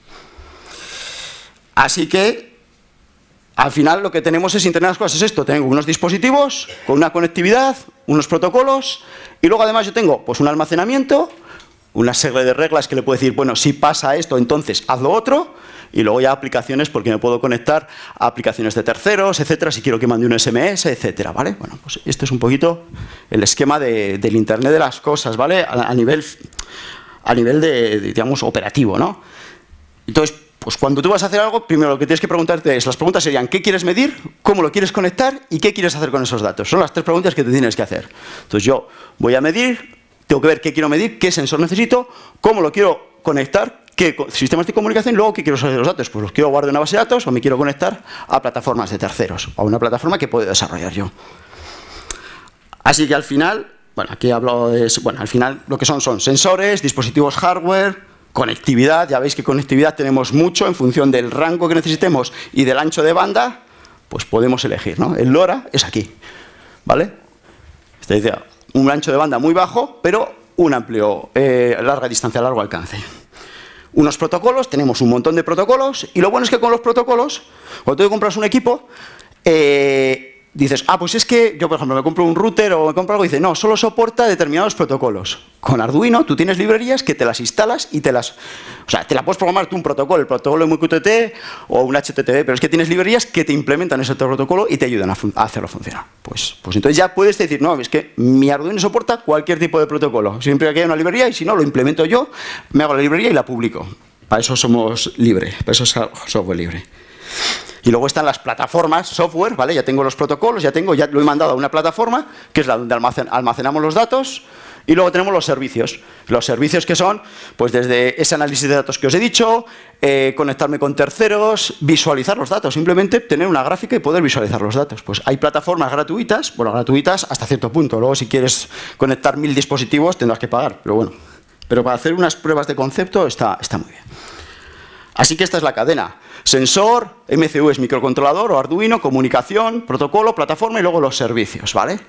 Así que, al final lo que tenemos es Internet de las cosas, es esto. Tengo unos dispositivos con una conectividad, unos protocolos, y luego además yo tengo pues un almacenamiento, una serie de reglas que le puedo decir, bueno, si pasa esto, entonces haz lo otro, y luego ya aplicaciones, porque me puedo conectar a aplicaciones de terceros, etcétera, si quiero que mande un S M S, etcétera, ¿vale? Bueno, pues esto es un poquito el esquema de, del Internet de las cosas, ¿vale? A, a nivel, a nivel de, de, digamos, operativo, ¿no? Entonces, pues cuando tú vas a hacer algo, primero lo que tienes que preguntarte es, las preguntas serían, ¿qué quieres medir? ¿Cómo lo quieres conectar? ¿Y qué quieres hacer con esos datos? Son las tres preguntas que te tienes que hacer. Entonces yo voy a medir, tengo que ver qué quiero medir, qué sensor necesito, cómo lo quiero conectar, ¿qué sistemas de comunicación? Luego, ¿qué quiero usar de los datos? Pues los quiero guardar en una base de datos o me quiero conectar a plataformas de terceros, o a una plataforma que puedo desarrollar yo. Así que al final, bueno, aquí he hablado de, bueno, al final lo que son son sensores, dispositivos hardware, conectividad. Ya veis que conectividad tenemos mucho en función del rango que necesitemos y del ancho de banda, pues podemos elegir, ¿no? El LoRa es aquí, ¿vale? Esta idea, un ancho de banda muy bajo, pero un amplio, eh, larga distancia, largo alcance. Unos protocolos, tenemos un montón de protocolos, y lo bueno es que con los protocolos, cuando tú compras un equipo, eh, dices, ah, pues es que yo, por ejemplo, me compro un router o me compro algo y dice, no, solo soporta determinados protocolos. Con Arduino tú tienes librerías que te las instalas y te las... O sea, te la puedes programar tú un protocolo, el protocolo M Q T T o un H T T P, pero es que tienes librerías que te implementan ese protocolo y te ayudan a, a hacerlo funcionar. Pues, pues entonces ya puedes decir, no, es que mi Arduino soporta cualquier tipo de protocolo. Siempre que haya una librería, y si no, lo implemento yo, me hago la librería y la publico. Para eso somos libres, para eso es software libre. Y luego están las plataformas, software, ¿vale? Ya tengo los protocolos, ya tengo, ya lo he mandado a una plataforma, que es la donde almacen, almacenamos los datos, y luego tenemos los servicios. Los servicios que son, pues desde ese análisis de datos que os he dicho, eh, conectarme con terceros, visualizar los datos, simplemente tener una gráfica y poder visualizar los datos. Pues hay plataformas gratuitas, bueno, gratuitas hasta cierto punto. Luego si quieres conectar mil dispositivos tendrás que pagar, pero bueno. Pero para hacer unas pruebas de concepto está, está muy bien. Así que esta es la cadena. Sensor, M C U es microcontrolador o Arduino, comunicación, protocolo, plataforma y luego los servicios, ¿vale?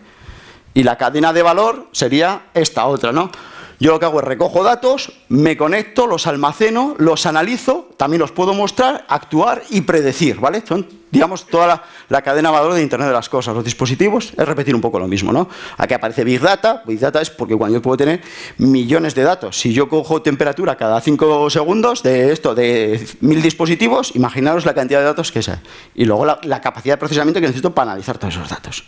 Y la cadena de valor sería esta otra, ¿no? Yo lo que hago es recojo datos, me conecto, los almaceno, los analizo, también los puedo mostrar, actuar y predecir, ¿vale? Son, digamos, toda la, la cadena de valor de Internet de las cosas. Los dispositivos es repetir un poco lo mismo, ¿no? Aquí aparece Big Data. Big Data es porque cuando yo puedo tener millones de datos. Si yo cojo temperatura cada cinco segundos de esto, de mil dispositivos, imaginaros la cantidad de datos que es. Y luego la, la capacidad de procesamiento que necesito para analizar todos esos datos.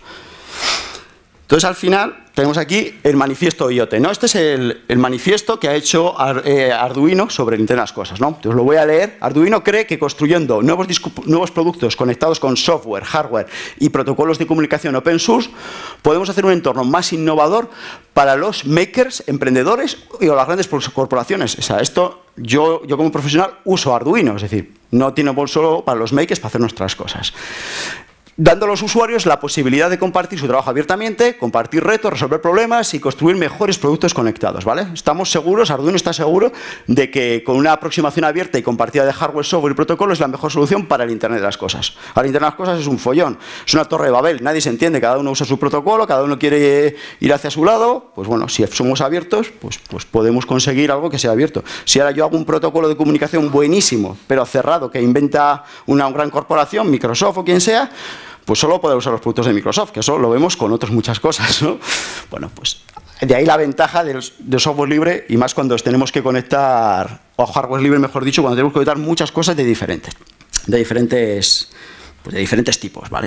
Entonces, al final, tenemos aquí el manifiesto I O T, ¿no? Este es el, el manifiesto que ha hecho eh, Arduino sobre el Internet de las cosas, ¿no? Entonces, lo voy a leer. Arduino cree que construyendo nuevos, nuevos productos conectados con software, hardware y protocolos de comunicación open source, podemos hacer un entorno más innovador para los makers, emprendedores y las grandes corporaciones. O sea, esto, yo, yo como profesional uso Arduino, es decir, no tiene solo para los makers para hacer nuestras cosas. Dando a los usuarios la posibilidad de compartir su trabajo abiertamente, compartir retos, resolver problemas y construir mejores productos conectados, ¿vale? Estamos seguros, Arduino está seguro de que con una aproximación abierta y compartida de hardware, software y protocolo es la mejor solución para el Internet de las cosas. Ahora, el Internet de las cosas es un follón, es una torre de Babel, nadie se entiende, cada uno usa su protocolo, cada uno quiere ir hacia su lado. Pues bueno, si somos abiertos, pues, pues podemos conseguir algo que sea abierto. Si ahora yo hago un protocolo de comunicación buenísimo, pero cerrado, que inventa una gran corporación, Microsoft o quien sea, pues solo poder usar los productos de Microsoft, que eso lo vemos con otras muchas cosas, ¿no? Bueno, pues de ahí la ventaja del, del software libre, y más cuando tenemos que conectar, o hardware libre, mejor dicho, cuando tenemos que conectar muchas cosas de diferentes, de diferentes, pues de diferentes tipos, ¿vale?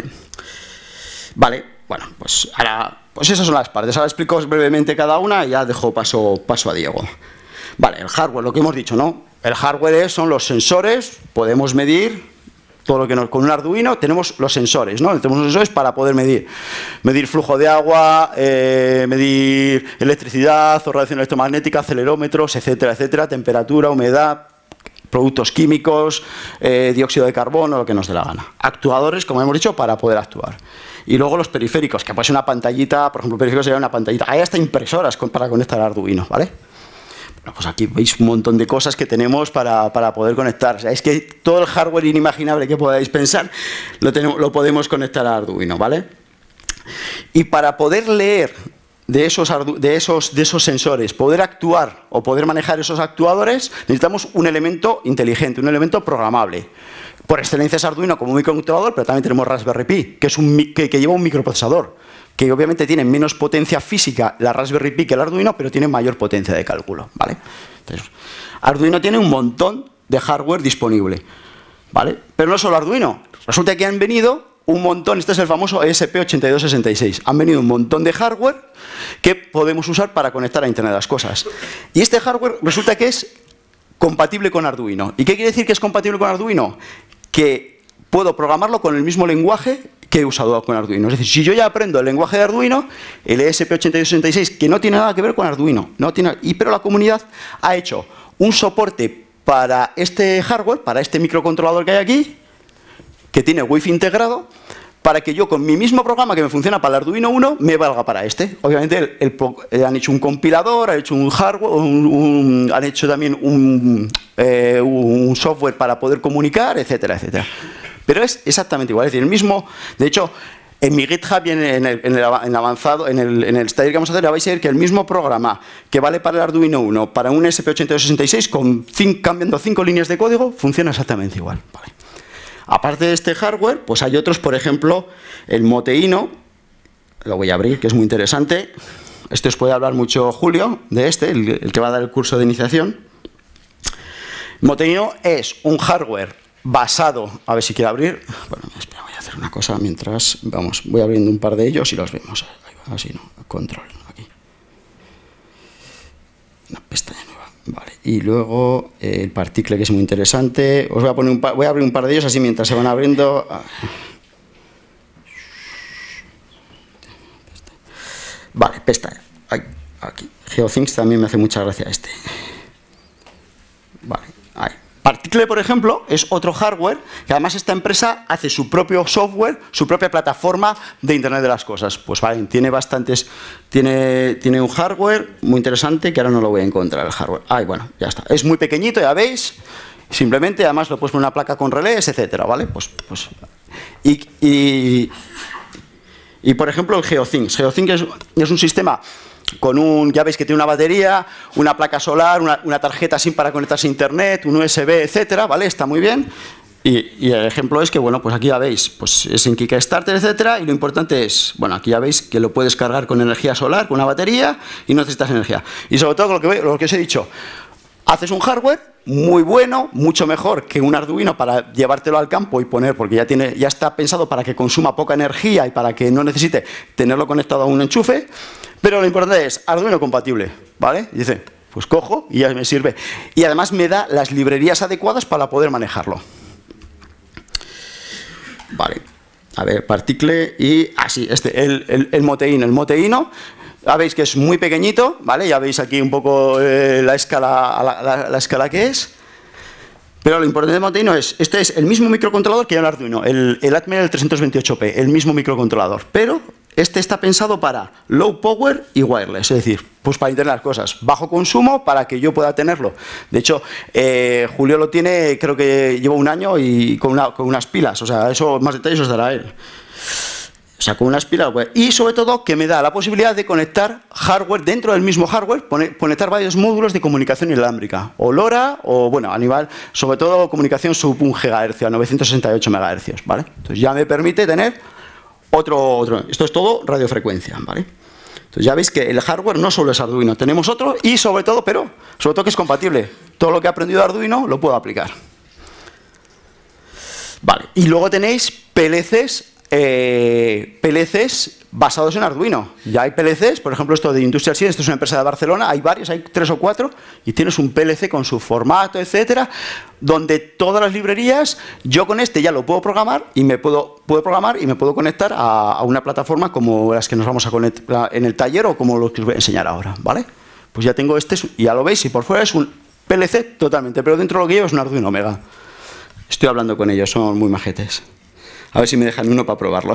Vale, bueno, pues ahora, pues esas son las partes. Ahora explico brevemente cada una y ya dejo paso, paso a Diego. Vale, el hardware, lo que hemos dicho, ¿no? El hardware es, son los sensores, podemos medir todo lo que nos, con un Arduino tenemos los sensores, ¿no? Tenemos los sensores para poder medir. Medir flujo de agua, eh, medir electricidad o radiación electromagnética, acelerómetros, etcétera, etcétera, temperatura, humedad, productos químicos, eh, dióxido de carbono, lo que nos dé la gana. Actuadores, como hemos dicho, para poder actuar. Y luego los periféricos, que pues una pantallita, por ejemplo, periférico sería una pantallita. Hay hasta impresoras con, para conectar al Arduino, ¿vale? Pues aquí veis un montón de cosas que tenemos para, para poder conectar. O sea, es que todo el hardware inimaginable que podáis pensar lo, tenemos, lo podemos conectar a Arduino, ¿vale? Y para poder leer de esos, de, esos, de esos sensores, poder actuar o poder manejar esos actuadores, necesitamos un elemento inteligente, un elemento programable. Por excelencia es Arduino como microcontrolador, pero también tenemos Raspberry Pi, que, es un, que, que lleva un microprocesador, que obviamente tiene menos potencia física la Raspberry Pi que el Arduino, pero tiene mayor potencia de cálculo, ¿vale? Entonces, Arduino tiene un montón de hardware disponible, ¿vale? Pero no solo Arduino, resulta que han venido un montón, este es el famoso E S P ochenta y dos sesenta y seis, han venido un montón de hardware que podemos usar para conectar a Internet de las cosas. Y este hardware resulta que es compatible con Arduino. ¿Y qué quiere decir que es compatible con Arduino? Que puedo programarlo con el mismo lenguaje que he usado con Arduino. Es decir, si yo ya aprendo el lenguaje de Arduino, el E S P ochenta y dos sesenta y seis, que no tiene nada que ver con Arduino, no tiene, y, pero la comunidad ha hecho un soporte para este hardware, para este microcontrolador que hay aquí, que tiene Wi-Fi integrado, para que yo con mi mismo programa que me funciona para el Arduino Uno me valga para este. Obviamente el, el, el, han hecho un compilador, han hecho un hardware, un, un, han hecho también un, eh, un software para poder comunicar, etcétera, etcétera. Pero es exactamente igual, es decir, el mismo, de hecho, en mi GitHub y en el, en el, en el avanzado, en el, en el taller que vamos a hacer, vais a ver que el mismo programa que vale para el Arduino Uno, para un S P ocho dos seis seis, con cinco, cambiando cinco líneas de código, funciona exactamente igual. Vale. Aparte de este hardware, pues hay otros, por ejemplo, el Moteino, lo voy a abrir, que es muy interesante. Este os puede hablar mucho Julio, de este, el, el que va a dar el curso de iniciación. Moteino es un hardware basado, a ver si quiero abrir, bueno, espera, voy a hacer una cosa mientras, vamos, voy abriendo un par de ellos y los vemos. Ahí va, así no, control, aquí. Una pestaña nueva. Vale, y luego eh, el particle, que es muy interesante. Os voy a poner un par, voy a abrir un par de ellos así mientras se van abriendo. Vale, pestaña. Aquí. GeoThings también me hace mucha gracia este. Vale, ahí. Particle, por ejemplo, es otro hardware que además esta empresa hace su propio software, su propia plataforma de Internet de las Cosas. Pues vale, tiene bastantes, tiene, tiene un hardware muy interesante que ahora no lo voy a encontrar el hardware. Ay, bueno, ya está. Es muy pequeñito, ya veis. Simplemente, además lo puedes poner una placa con relés, etcétera, ¿vale? Pues, pues y, y, y por ejemplo el GeoThings. GeoThings es, es un sistema con un, ya veis que tiene una batería, una placa solar, una, una tarjeta SIM para conectarse a internet, un U S B, etcétera, ¿vale? Está muy bien. Y, y el ejemplo es que, bueno, pues aquí ya veis, pues es en Kickstarter, etcétera, y lo importante es, bueno, aquí ya veis que lo puedes cargar con energía solar, con una batería, y no necesitas energía. Y sobre todo, lo que, lo que os he dicho, haces un hardware muy bueno, mucho mejor que un Arduino para llevártelo al campo y poner, porque ya, tiene, ya está pensado para que consuma poca energía y para que no necesite tenerlo conectado a un enchufe. Pero lo importante es Arduino compatible, ¿vale? Y dice, pues cojo y ya me sirve. Y además me da las librerías adecuadas para poder manejarlo. Vale, a ver, particle y... Ah, sí, este, el, el, el Moteino. El Moteino, ya veis que es muy pequeñito, ¿vale? Ya veis aquí un poco eh, la, escala, la, la, la escala que es. Pero lo importante del Moteino es, este es el mismo microcontrolador que el Arduino, el, el Atmel trescientos veintiocho P, el mismo microcontrolador, pero este está pensado para low power y wireless, es decir, pues para Internet las cosas, bajo consumo para que yo pueda tenerlo. De hecho, eh, Julio lo tiene, creo que lleva un año y con, una, con unas pilas, o sea, eso más detalles os dará él. O sea, con unas pilas, pues, y sobre todo que me da la posibilidad de conectar hardware dentro del mismo hardware, poner, conectar varios módulos de comunicación inalámbrica, o LoRa, o bueno, a nivel, sobre todo comunicación sub un gigahercio, a novecientos sesenta y ocho megahercios, ¿vale? Entonces ya me permite tener otro, otro, esto es todo radiofrecuencia, ¿vale? Entonces ya veis que el hardware no solo es Arduino, tenemos otro y sobre todo, pero sobre todo que es compatible. Todo lo que he aprendido de Arduino lo puedo aplicar. Vale, y luego tenéis P L Cs. Eh, P L Cs basados en Arduino. Ya hay P L Cs, por ejemplo esto de Industrial Science, esto es una empresa de Barcelona, hay varios, hay tres o cuatro, y tienes un P L C con su formato, etcétera, donde todas las librerías, yo con este ya lo puedo programar y me puedo, puedo programar y me puedo conectar a, a una plataforma como las que nos vamos a conectar en el taller o como lo que os voy a enseñar ahora, ¿vale? Pues ya tengo este, y ya lo veis, y por fuera es un P L C totalmente, pero dentro de lo que llevo es un Arduino Omega. Estoy hablando con ellos, son muy majetes. A ver si me dejan uno para probarlo.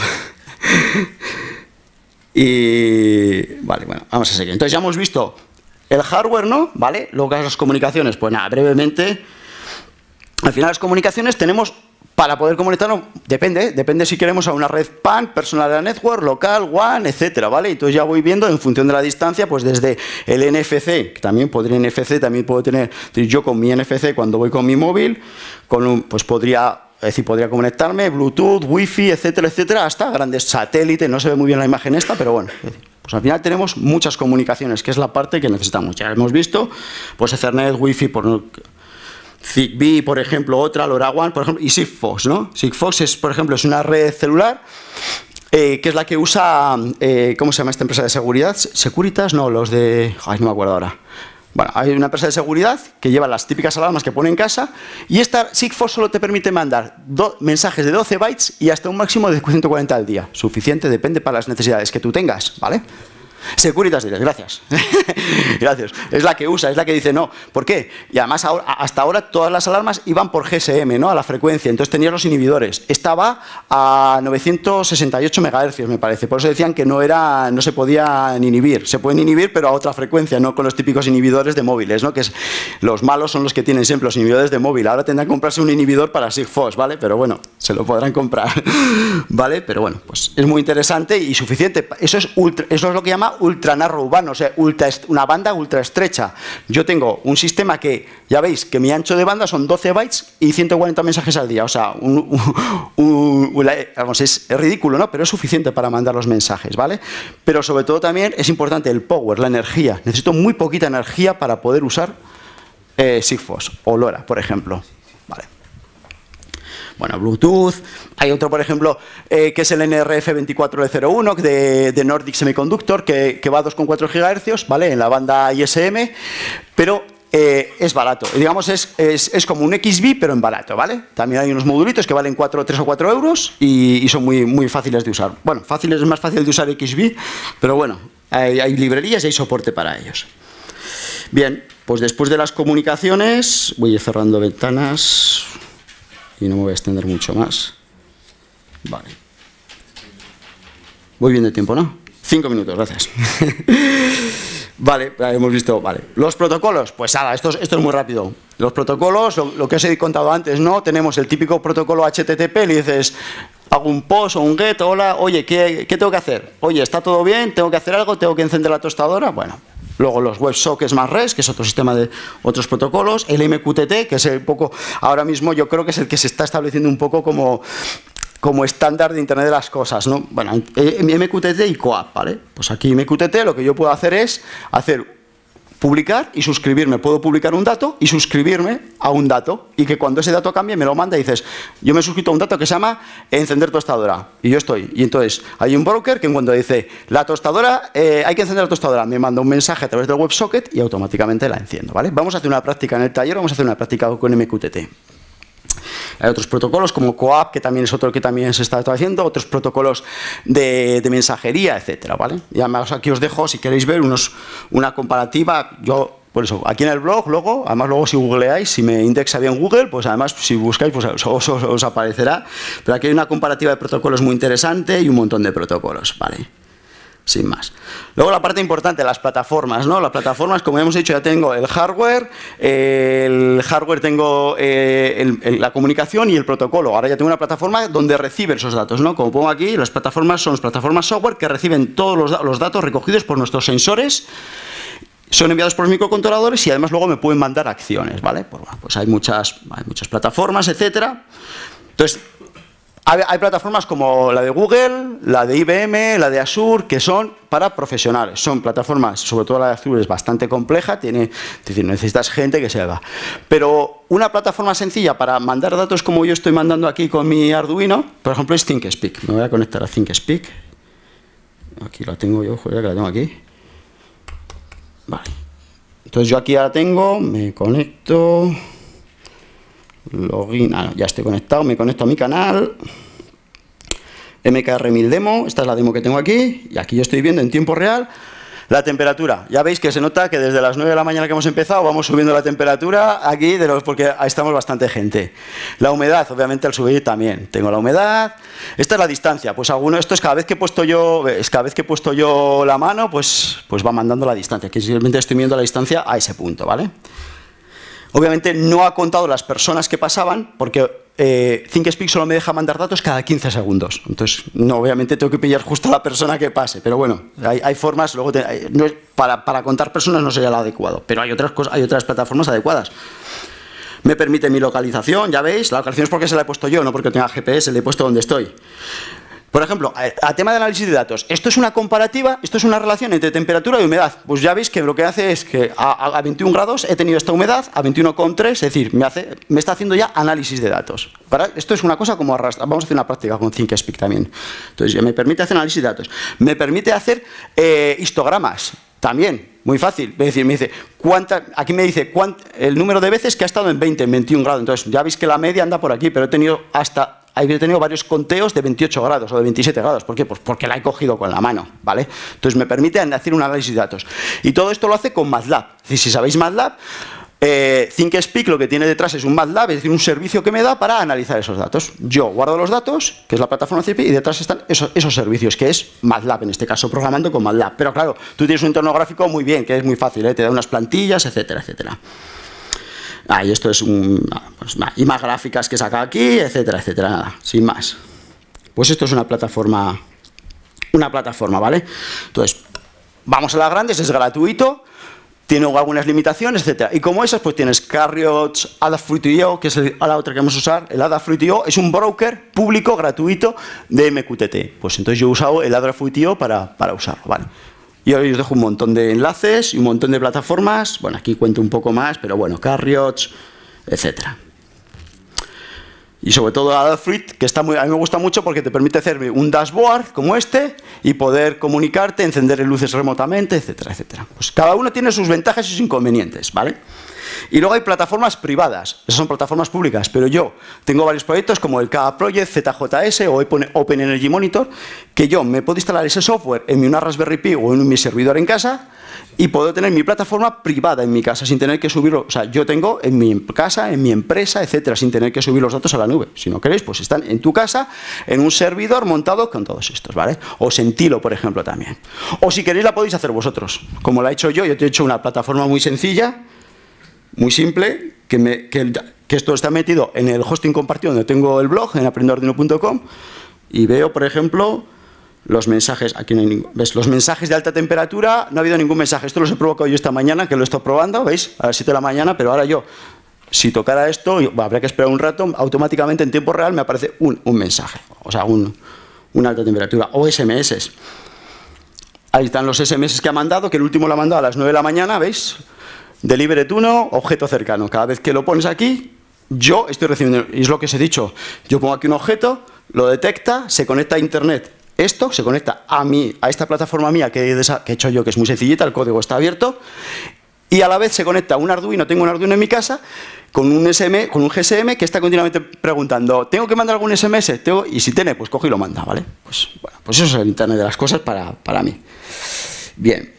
Y vale, bueno, vamos a seguir. Entonces ya hemos visto el hardware, ¿no? ¿Vale? Luego las comunicaciones, pues nada, brevemente. Al final las comunicaciones tenemos, para poder comunicarnos, depende, depende si queremos a una red P A N, Personal Area Network, local, W A N, etcétera, ¿vale? Entonces ya voy viendo en función de la distancia, pues desde el N F C, que también podría N F C, también puedo tener, yo con mi N F C cuando voy con mi móvil, con un, pues podría... Es decir, podría conectarme, Bluetooth, Wi-Fi, etcétera, etcétera, hasta grandes satélites. No se ve muy bien la imagen esta, pero bueno. Pues al final tenemos muchas comunicaciones, que es la parte que necesitamos. Ya hemos visto, pues Ethernet, Wi-Fi, por Zigbee, por ejemplo, otra, LoRaWAN, por ejemplo, y Sigfox, ¿no? Sigfox es, por ejemplo, es una red celular eh, que es la que usa, eh, ¿cómo se llama esta empresa de seguridad? Securitas, no, los de... Ay, no me acuerdo ahora. Bueno, hay una empresa de seguridad que lleva las típicas alarmas que pone en casa y esta Sigfox solo te permite mandar mensajes de doce bytes y hasta un máximo de ciento cuarenta al día. Suficiente, depende para las necesidades que tú tengas, ¿vale? Securitas Direct, gracias. Gracias. Es la que usa, es la que dice no. ¿Por qué? Y además ahora, hasta ahora todas las alarmas iban por G S M, ¿no? A la frecuencia, entonces tenías los inhibidores. Estaba a novecientos sesenta y ocho megahercios, me parece. Por eso decían que no era, no se podían inhibir. Se pueden inhibir, pero a otra frecuencia, no con los típicos inhibidores de móviles, ¿no? Que es, los malos son los que tienen siempre los inhibidores de móvil. Ahora tendrán que comprarse un inhibidor para Sigfox, ¿vale? Pero bueno, se lo podrán comprar, ¿vale? Pero bueno, pues es muy interesante y suficiente. Eso es ultra, eso es lo que llama ultra narrowband, o sea, ultra, una banda ultra estrecha. Yo tengo un sistema que, ya veis, que mi ancho de banda son doce bytes y ciento cuarenta mensajes al día. O sea, un, un, un, un, vamos, es, es ridículo, ¿no? Pero es suficiente para mandar los mensajes, ¿vale? Pero sobre todo también es importante el power, la energía. Necesito muy poquita energía para poder usar eh, Sigfox o LoRa, por ejemplo. Vale. Bueno, Bluetooth, hay otro, por ejemplo, eh, que es el N R F veinticuatro E cero uno de, de Nordic Semiconductor, que, que va a dos coma cuatro gigahercios, ¿vale? En la banda I S M, pero eh, es barato. Digamos, es, es, es como un X B, pero en barato, ¿vale? También hay unos modulitos que valen cuatro, tres o cuatro euros y, y son muy, muy fáciles de usar. Bueno, fácles, es más fácil de usar X B, pero bueno, hay, hay librerías y hay soporte para ellos. Bien, pues después de las comunicaciones, voy a ir cerrando ventanas y no me voy a extender mucho más. Vale. Voy bien de tiempo, ¿no? Cinco minutos, gracias. Vale, hemos visto, vale. Los protocolos, pues nada, esto, esto es muy rápido. Los protocolos, lo, lo que os he contado antes, ¿no? Tenemos el típico protocolo H T T P, le dices, hago un post o un get, hola, oye, ¿qué, qué tengo que hacer? Oye, ¿está todo bien? ¿Tengo que hacer algo? ¿Tengo que encender la tostadora? Bueno. Luego los WebSockets más REST, que es otro sistema de otros protocolos. El M Q T T, que es el poco, ahora mismo yo creo que es el que se está estableciendo un poco como, como estándar de Internet de las cosas, ¿no? Bueno, M Q T T y CoAP, ¿vale? Pues aquí M Q T T lo que yo puedo hacer es hacer publicar y suscribirme. Puedo publicar un dato y suscribirme a un dato y que cuando ese dato cambie me lo manda y dices, yo me he suscrito a un dato que se llama encender tostadora y yo estoy. Y entonces hay un broker que en cuanto dice la tostadora, eh, hay que encender la tostadora, me manda un mensaje a través del WebSocket y automáticamente la enciendo, ¿vale? Vamos a hacer una práctica en el taller, vamos a hacer una práctica con M Q T T. Hay otros protocolos como CoAP, que también es otro que también se está haciendo, otros protocolos de, de mensajería, etcétera, ¿vale? Y además aquí os dejo, si queréis ver, unos, una comparativa. Yo, por eso, aquí en el blog, luego, además luego si googleáis, si me indexa bien Google, pues además si buscáis, pues os, os, os aparecerá. Pero aquí hay una comparativa de protocolos muy interesante y un montón de protocolos, ¿vale? Sin más. Luego la parte importante, las plataformas, ¿no? Las plataformas, como ya hemos dicho, ya tengo el hardware, eh, el hardware tengo eh, el, el, la comunicación y el protocolo. Ahora ya tengo una plataforma donde recibe esos datos, ¿no? Como pongo aquí, las plataformas son las plataformas software que reciben todos los, los datos recogidos por nuestros sensores, son enviados por los microcontroladores y además luego me pueden mandar acciones, ¿vale? Pues, bueno, pues hay muchas, hay muchas plataformas, etcétera. Entonces, Hay, hay plataformas como la de Google, la de I B M, la de Azure, que son para profesionales. Son plataformas, sobre todo la de Azure es bastante compleja, tiene, es decir, necesitas gente que se haga. Pero una plataforma sencilla para mandar datos como yo estoy mandando aquí con mi Arduino, por ejemplo, es ThinkSpeak. Me voy a conectar a ThinkSpeak. Aquí la tengo yo, joder, que la tengo aquí. Vale. Entonces yo aquí ahora tengo, me conecto... Login, ah, no, ya estoy conectado, me conecto a mi canal M K R mil demo, esta es la demo que tengo aquí y aquí yo estoy viendo en tiempo real la temperatura. Ya veis que se nota que desde las nueve de la mañana que hemos empezado vamos subiendo la temperatura aquí de los, porque ahí estamos bastante gente. La humedad, obviamente al subir también tengo la humedad. Esta es la distancia, pues alguno, esto es cada vez que he puesto yo, es cada vez que he puesto yo la mano, pues, pues va mandando la distancia, que simplemente estoy midiendo la distancia a ese punto, ¿vale? Obviamente no ha contado las personas que pasaban, porque eh, ThinkSpeak solo me deja mandar datos cada quince segundos. Entonces, no, obviamente tengo que pillar justo a la persona que pase. Pero bueno, hay, hay formas, luego te, hay, no, para, para contar personas no sería lo adecuado. Pero hay otras cosas, hay otras plataformas adecuadas. Me permite mi localización, ya veis, la localización es porque se la he puesto yo, no porque tenga G P S, le he puesto donde estoy. Por ejemplo, a, a tema de análisis de datos, esto es una comparativa, esto es una relación entre temperatura y humedad. Pues ya veis que lo que hace es que a, a veintiún grados he tenido esta humedad, a veintiuno coma tres, es decir, me, hace, me está haciendo ya análisis de datos. Para, esto es una cosa como arrastra. Vamos a hacer una práctica con ThinkSpeak también. Entonces, ya me permite hacer análisis de datos. Me permite hacer eh, histogramas. También, muy fácil. Es decir, me dice, ¿cuánta, aquí me dice cuánt, el número de veces que ha estado en veinte, en veintiún grados. Entonces, ya veis que la media anda por aquí, pero he tenido hasta he tenido varios conteos de veintiocho grados o de veintisiete grados. ¿Por qué? Pues porque la he cogido con la mano, ¿vale? Entonces me permite hacer un análisis de datos. Y todo esto lo hace con MATLAB. Es decir, si sabéis MATLAB, eh, ThinkSpeak lo que tiene detrás es un MATLAB, es decir, un servicio que me da para analizar esos datos. Yo guardo los datos, que es la plataforma C P I, y detrás están esos, esos servicios, que es MATLAB, en este caso, programando con MATLAB. Pero claro, tú tienes un entorno gráfico muy bien, que es muy fácil, ¿eh? Te da unas plantillas, etcétera, etcétera. Ah, y esto es un... Pues, y más gráficas que saca aquí, etcétera, etcétera, nada, sin más. Pues esto es una plataforma, una plataforma, ¿vale? Entonces, vamos a las grandes, es gratuito, tiene algunas limitaciones, etcétera. Y como esas, pues tienes Carriots, Adafruit punto i o, que es el, la otra que vamos a usar. El Adafruit punto i o es un broker público, gratuito, de M Q T T. Pues entonces yo he usado el Adafruit punto i o para, para usarlo, ¿vale? Y hoy os dejo un montón de enlaces y un montón de plataformas. Bueno, aquí cuento un poco más, pero bueno, Carriots, etcétera. Y sobre todo Adafruit, que está muy, a mí me gusta mucho porque te permite hacer un dashboard como este y poder comunicarte, encender luces remotamente, etcétera, etcétera. Pues cada uno tiene sus ventajas y sus inconvenientes, ¿vale? Y luego hay plataformas privadas, esas son plataformas públicas, pero yo tengo varios proyectos como el K Project, Z J S o Open Energy Monitor, que yo me puedo instalar ese software en mi una Raspberry Pi o en mi servidor en casa y puedo tener mi plataforma privada en mi casa sin tener que subirlo. O sea, yo tengo en mi casa, en mi empresa, etcétera, sin tener que subir los datos a la nube. Si no queréis, pues están en tu casa, en un servidor montado con todos estos, ¿vale? O Sentilo, por ejemplo, también. O si queréis la podéis hacer vosotros. Como la he hecho yo, yo te he hecho una plataforma muy sencilla, muy simple, que, me, que, que esto está metido en el hosting compartido donde tengo el blog, en aprendo arduino punto com, y veo, por ejemplo, los mensajes, aquí no hay ningún, ¿ves? Los mensajes de alta temperatura, no ha habido ningún mensaje. Esto los he provocado yo esta mañana, que lo he estado probando, ¿veis? A las siete de la mañana, pero ahora yo, si tocara esto, bueno, habría que esperar un rato, automáticamente en tiempo real me aparece un, un mensaje, o sea, un, una alta temperatura, o S M S. Ahí están los S M S que ha mandado, que el último lo ha mandado a las nueve de la mañana, ¿veis? Delivered uno, objeto cercano. Cada vez que lo pones aquí, yo estoy recibiendo, y es lo que os he dicho, yo pongo aquí un objeto, lo detecta, se conecta a internet. Esto se conecta a mí, a esta plataforma mía que he, que he hecho yo, que es muy sencillita, el código está abierto, y a la vez se conecta a un Arduino, tengo un Arduino en mi casa, con un, S M, con un G S M que está continuamente preguntando, ¿tengo que mandar algún S M S? ¿Tengo? Y si tiene, pues coge y lo manda, ¿vale? Pues, bueno, pues eso es el Internet de las cosas para, para mí. Bien.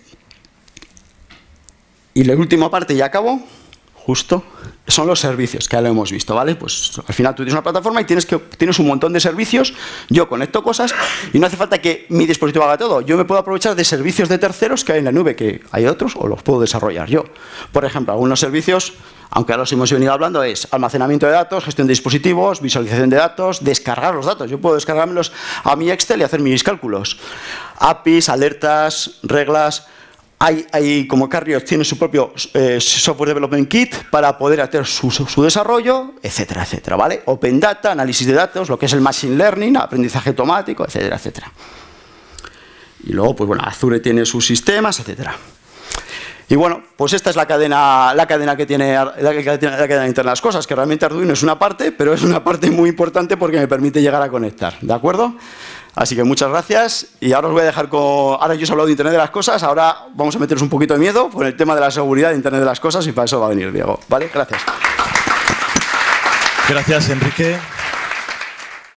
Y la última parte, ya acabo, justo, son los servicios, que ya lo hemos visto, ¿vale? Pues al final tú tienes una plataforma y tienes, que, tienes un montón de servicios, yo conecto cosas y no hace falta que mi dispositivo haga todo. Yo me puedo aprovechar de servicios de terceros que hay en la nube, que hay otros, o los puedo desarrollar yo. Por ejemplo, algunos servicios, aunque ahora los hemos venido hablando, es almacenamiento de datos, gestión de dispositivos, visualización de datos, descargar los datos. Yo puedo descargármelos a mi Excel y hacer mis cálculos. A P Is, alertas, reglas. Hay, hay, como Carrier tiene su propio eh, Software Development Kit para poder hacer su, su, su desarrollo, etcétera, etcétera, ¿vale? Open Data, análisis de datos, lo que es el Machine Learning, aprendizaje automático, etcétera, etcétera. Y luego, pues bueno, Azure tiene sus sistemas, etcétera. Y bueno, pues esta es la cadena, la cadena que tiene la, la cadena, la cadena interna de las cosas, que realmente Arduino es una parte, pero es una parte muy importante porque me permite llegar a conectar, ¿de acuerdo? Así que muchas gracias y ahora os voy a dejar con... Ahora yo os he hablado de Internet de las Cosas, ahora vamos a meteros un poquito de miedo con el tema de la seguridad de Internet de las Cosas y para eso va a venir Diego, ¿vale? Gracias. Gracias, Enrique.